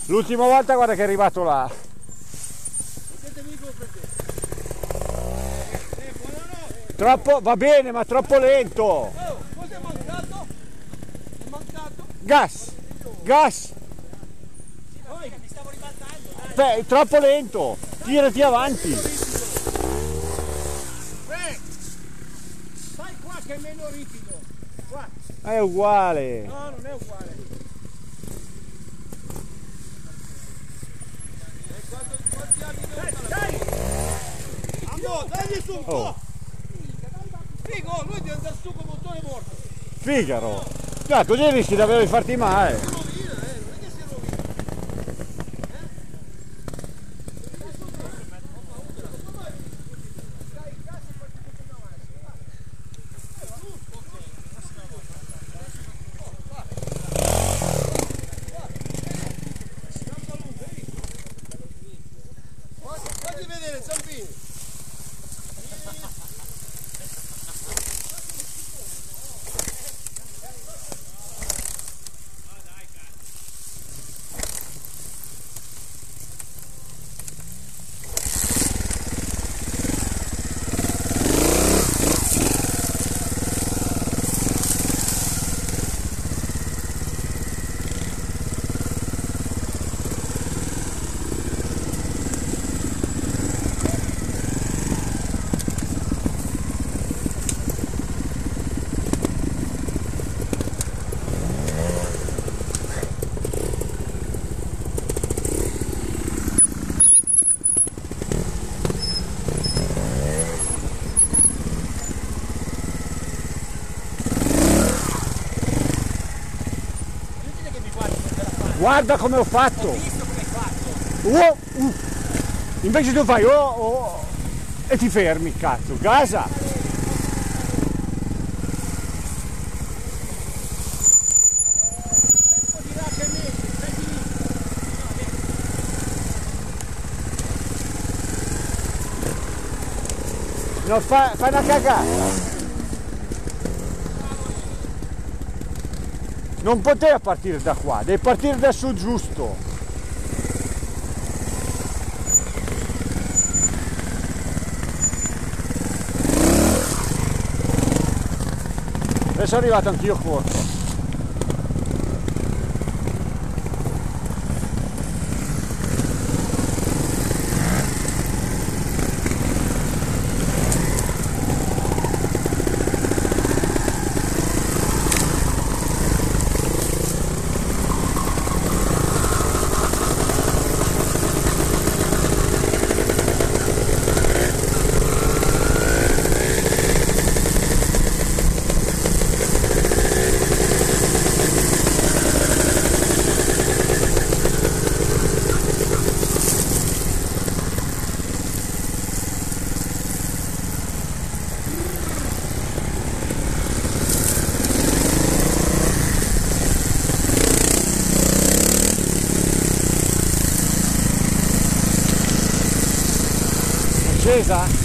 L'ultima volta guarda che è arrivato là. Troppo, va bene, ma troppo lento. Oh, cosa è mancato? È mancato? Gas, gas. Poi mi stavo ribaltando. Beh, è troppo lento. Tirati avanti. Sai qua che è meno ripido. Qua. È uguale. No, non è uguale. Quanti anni devo fare? Ammo, dagli su un po'. Oh. Figo, lui deve andare su con motore morto. Figaro. Già, così rischi davvero di farti male. Si rovina, non è che si rovina. Fagli vedere Zampini. Guarda come ho fatto. Ho visto come hai fatto. Invece tu fai e ti fermi, cazzo. Gasa. No, fai una cagata. Non poteva partire da qua, devi partire da su giusto. Adesso sono arrivato anch'io corto. Scesa?